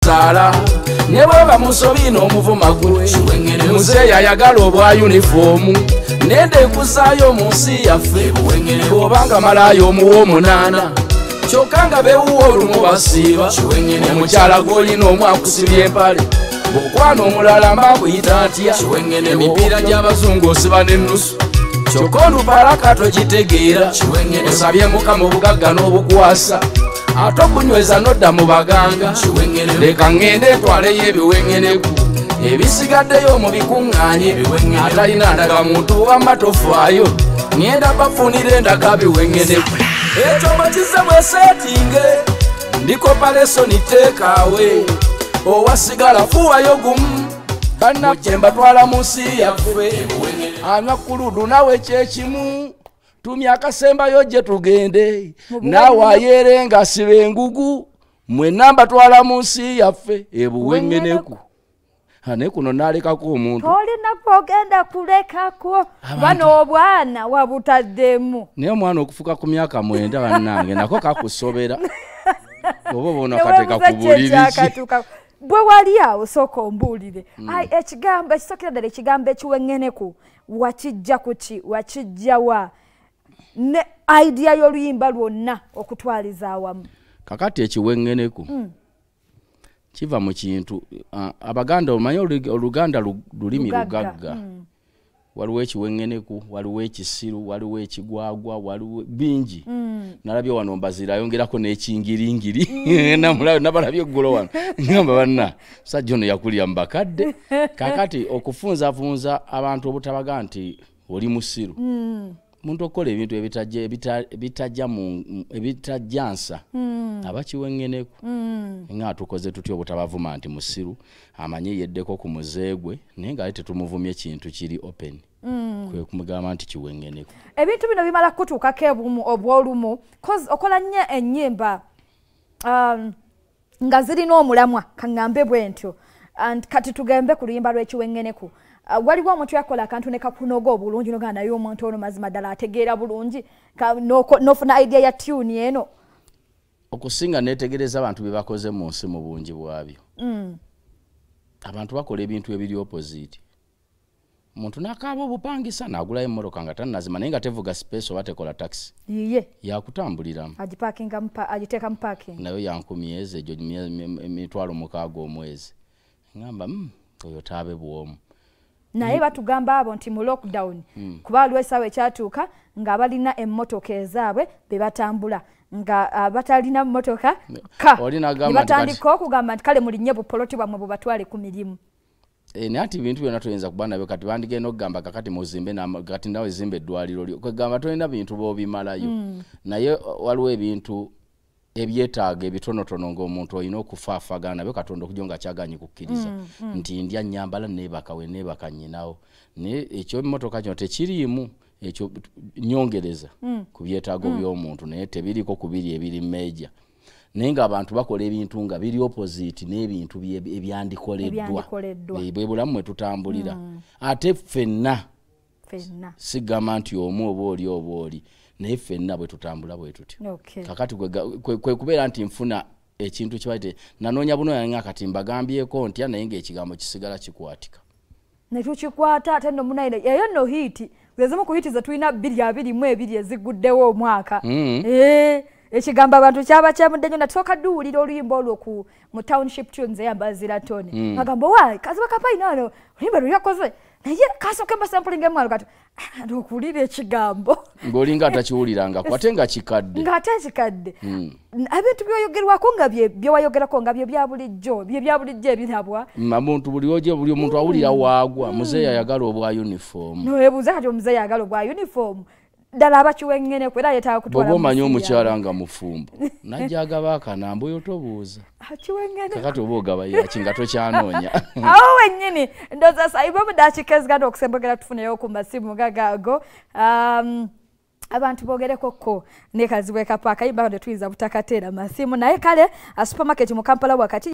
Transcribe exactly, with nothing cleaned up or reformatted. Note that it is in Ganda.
sala ne baba musobina omuvuma gwe muzeeyi ayagala obwa uniform nende kusaayo mu nsi yaffe obanga malayo omuwa omunaana kyokka nga bewuwa olumu basiiba omukyala gw'olina omu akusibye empale bw'okwana omulala mbakuyita atya emipiira gy'abazungu osiba n'ennusu kyokka olubalaka tokitegeera osabye mukama obugagga n'obukwasa ate okunyweza n'odda mu baganga leka ŋŋende ntwaleyo ebiweŋŋeneku ebisigaddeyo mu bikuŋŋaanye atalina ndaga muntu wamma tofaayo ŋŋenda bafunira endaga biweŋŋeneku ekyo bakize bweseetinge ndikopa lesoni teekaawe owasigala fuwayo gumu bannaffe mbatwala mu nsi yaffe anywa kuludu nawe kyekimu tumya akasembayo gye tugende naawe ayeerenga siba engugu mwenna mbatwala mu nsi yaffe ebuweŋŋeneku ane kuno nalekako omuntu olina kwogenda kulekako bano obwana wabutaddemu naye omwana okufuka ku myaka mwenda bannange nako kakusobera oba bona kateeka ku buliri bwe wali awo sooka ombuulire ai ekigambo ekisookera ddala ekigambo ekiweŋŋeneku wakijja kuki wakijjawa ne idea y'oluyimba lwonna okutwaliza awamu kakati ekiweŋŋeneku kiva mu kintu abaganda omanyi oluganda lulimi lugagga waliwo ekiweŋŋeneku waliwo ekisiru waliwo ekigwagwa waliwo bingi nalabye wano mbazira ayongerako n'ekingiringiri nabalabye eggulo wano ngamba banna musajja ono yakulira mu bakadde kakati okufunzafunza abantu obutabaga nti oli musiru muntu okola ebintu ebitajja ebitajjansa abakiweŋŋeneku nga tukoze tutya obutabavuma nti musiru amanye yeddeko ku muzeegwe naye nga tetumuvumye ekintu kiri open kwe kumugamba nti kiweŋŋeneku ebintu bino bimala kutuukako ebumu obwolumu okola nnyo ennyimba nga zirina omulamwa kaŋŋambe bwe ntyo kati tugembe ku luyimba lw'ekiweŋŋeneku waliwo omuntu yakola akantu ne kakunoga obulungi nogaa naye omuntu ono mazima ddala ategeera bulungi n'ofuna idea ya tune eno okusinga netegereza abantu bye bakoze mu nsi mu bungi bwabyo abantu bakola ebintu ebiri opposite omuntu n'akaaba obupangisa n'agulayo emmotoka nga tannazima naye nga tevuga space oba tekola taxi yiye yakutambuliramu agiteeka mu parking nayo yankumi ezi egyo emitwalo mukaaga omwezi ngamba oyo taabe bwomu naye batugamba abo nti mu lockdown kuba waliwo essaawa ekyatuuka nga balina emmotoka ezaabwe be batambula nga batalina mmotoka ka batandika okugamba nti kale mulinnye bupoloti bwammwe bwe batwale ku mirimu naye ati bintu byonna toyinza kuba nabyo kati bandigenda okugamba kakati muzimbe kati nawe zimba eddwaliro lyo kwegamba tolina bintu boobimalayo naye waliwo ebintu ebyetaaga ebitonotono ng'omuntu olina okufaafagana nabyo katonda okujja nga kyaganyi kukkiriza nti ndya nnyambala neebaka we neebaka nnyinawo naye ekyo emmotoka kino tekiriimu ekyo nyongereza ku byetaago by'omuntu naye tebiriko ku biri ebiri meeja naye ng'abantu bakola ebintu nga biri opposite n'ebintu ebyandikoleddwa bwe bulamu mwe tutambulira ate ffenna sigamba nti omu oba oli oba oli naye ffenna bwe tutambula bwe tutyo kakati kwe kubeera nti nfuna ekintu kibaite nanoonya bunoonya nga kati mbagambyeko ntya naye ng'ekigambo kisigala kikwatika ne tukikwata ate nno munaire eyo nno hiiti lwezimu ku hiiti ze tulina bbiri abiri mu ebiri eziguddewo omwaka ekigambo abantu kyaba kyamudde nnyo natusooka duwulira oluyimba olwo mu township tunes eyambazira tone agamba wa Kazibwe Kapo ino oluyimba lwe yakoze naye kasooke mbasampulinga emwalo kati okuwulira ekigambo ng'olinga atakiwulirangako ate nga kikadde ng'ate kikadde ebintu byoyogerwako nga byewayogerako nga bye bya bulijjo bye bya bulijjo ebirabwa omuntu buli omuntu awulira waagwa muzeeyi ayagala obwa uniform nowebuuza kati omuzeeyi ayagala obwa uniform ddala abakiweŋŋeneku era yetaaga kutwala bw'oba omanyi omukyala nga mufumbo najja agaba akanamba oyo tobuuza kakati oba ogaba yaki nga tokyanoonya awo wennyini ndowooza saiba omudakikeziganda okusembogera tufuneyo ku masimu gagaago abantu bogerekoko ne Kazibwe Kapo akayimba nga tetuyinza butakateera masimu naye kale a supermarket mu Kampala wakati